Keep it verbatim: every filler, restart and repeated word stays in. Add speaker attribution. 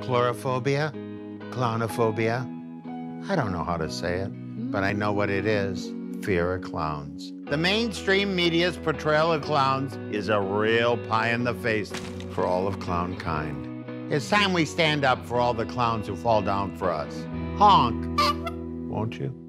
Speaker 1: Chlorophobia? Clownophobia? I don't know how to say it, but I know what it is. Fear of clowns. The mainstream media's portrayal of clowns is a real pie in the face for all of clown kind. It's time we stand up for all the clowns who fall down for us. Honk, won't you?